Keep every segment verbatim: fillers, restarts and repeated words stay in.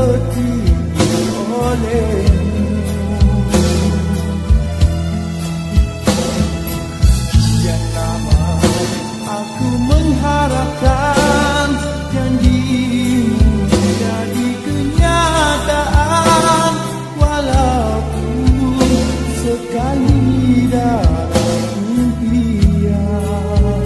tertipu olehmu. Sekian lama aku mengharapkan janjimu jadi kenyataan, walaupun sekali dalam impian.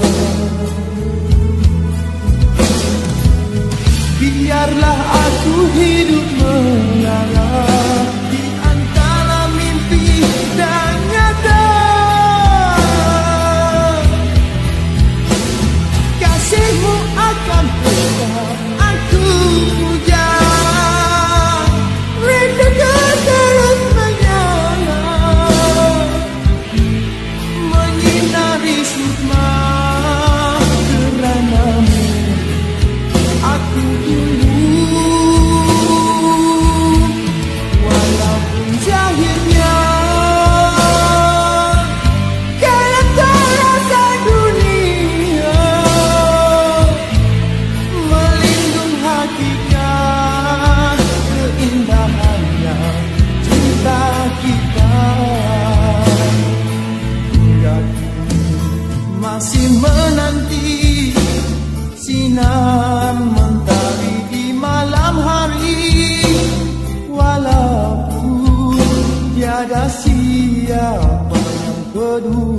Biarlah aku hidup mengalah di antara mimpi dan nyata. Kasihmu akan tetap aku puja, rindukan terus menyala, menyinari sukma. Keranamu aku tunggu, walaupun zahirnya gelap terasa dunia, melindung hakikat keindahannya cinta kita. Hingga kini masih menanti sinar mentari di malam hari, walaupun tiada siapa yang peduli.